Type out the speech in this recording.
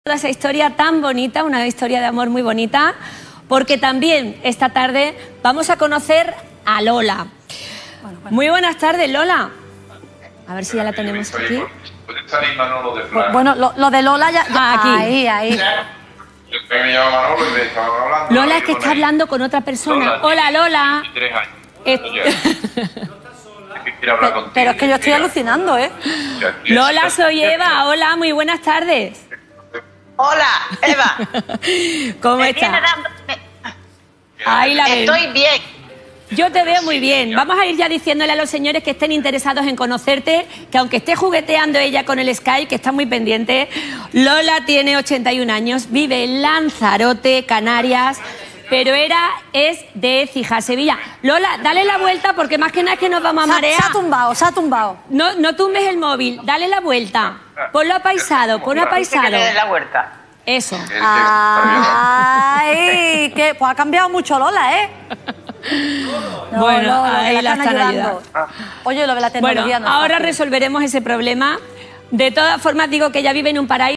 Toda esa historia tan bonita, una historia de amor muy bonita, porque también esta tarde vamos a conocer a Lola. Muy buenas tardes, Lola. A ver si ya la tenemos aquí. Bueno, lo de Lola ya... aquí. Ahí. Lola es que está hablando con otra persona. Hola, Lola. 23 años. Pero es que yo estoy alucinando, ¿eh? Lola, soy Eva. Hola, muy buenas tardes. Hola, Eva. ¿Cómo estás? Ahí la veo. Estoy bien. Yo te veo muy bien. Vamos a ir ya diciéndole a los señores que estén interesados en conocerte, que aunque esté jugueteando ella con el Skype, que está muy pendiente, Lola tiene 81 años, vive en Lanzarote, Canarias, pero es de Écija, Sevilla. Lola, dale la vuelta porque más que nada es que nos vamos a marear. Se ha tumbado. No tumbes el móvil, dale la vuelta. Ponlo apaisado, ponlo apaisado. Que le des la vuelta. Eso. Ay, que pues ha cambiado mucho Lola, ¿eh? No, bueno, no, ahí la están ayudando. Oye, lo de la tecnología Bueno, ahora resolveremos ese problema. De todas formas, digo que ella vive en un paraíso.